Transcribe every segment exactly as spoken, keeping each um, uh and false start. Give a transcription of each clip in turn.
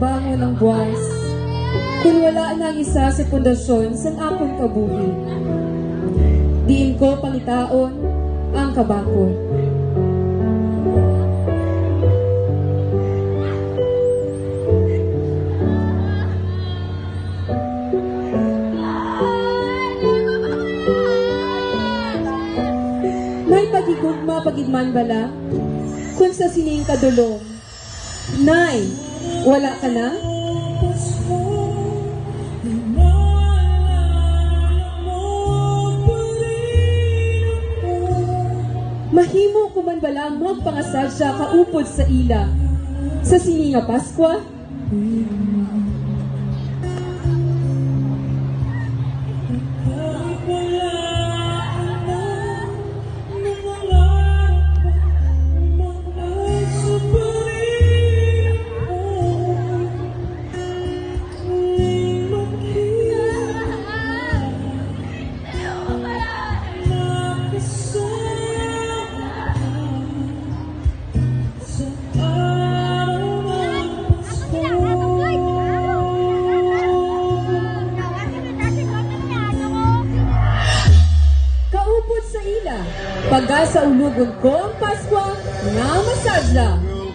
bangon ng buwas, kung wala nang isa sa pundasyon sang akong kabuhi. Diin ko pangitaon ang kabakod. May pagigugma pagigman bala, kung sa sining kadulong, Nay, wala ka na? Mahimo ko man bala mo pangasadya kaupod sa ila, sa sining nga Paskwa? Pagka sa ulugon ko ang Paskwa nga masadya.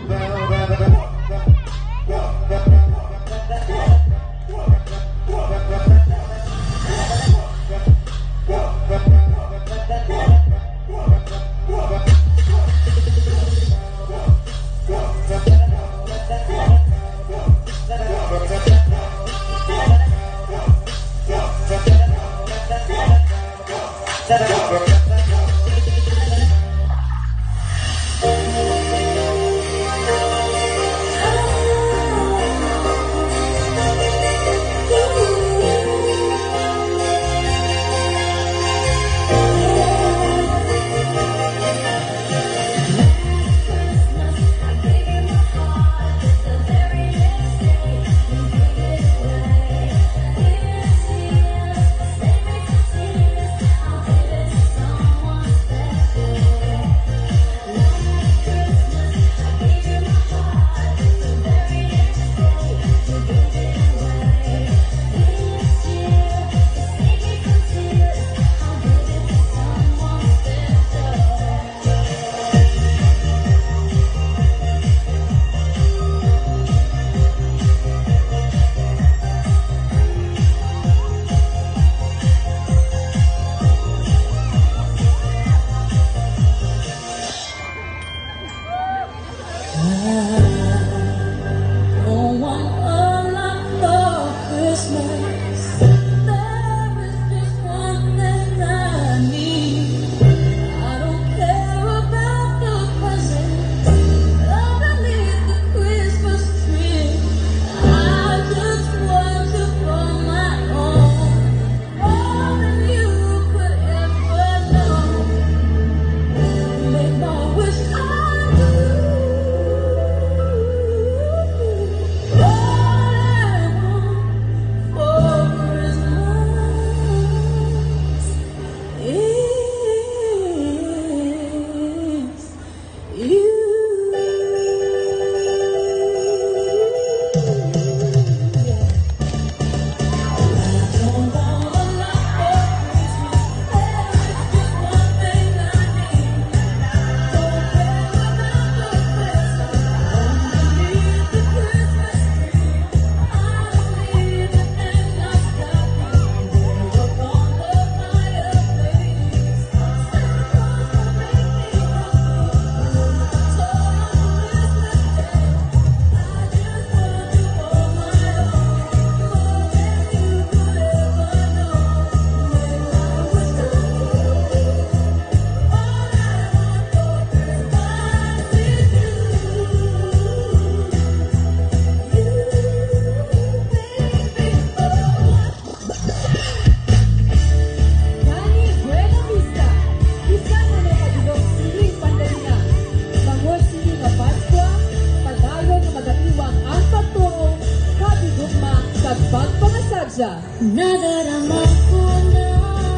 Nadarama ko na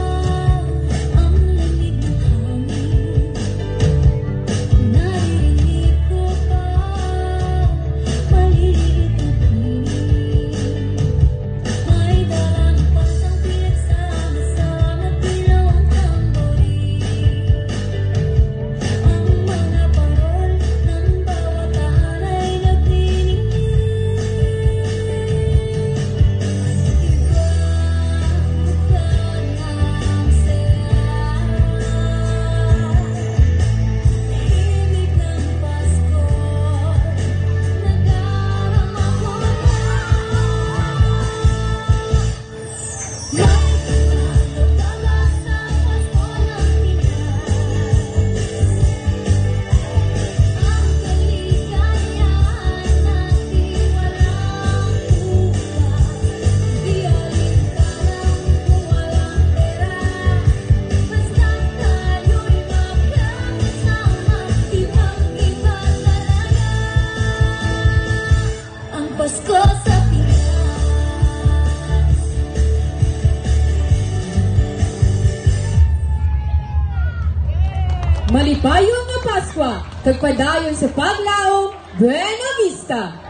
ang lamig ng hangin. Naririnig ko pa maliliit na tinig. Malipayo nga Paskwa, kagpadayon sa paglaom, Buena Vista!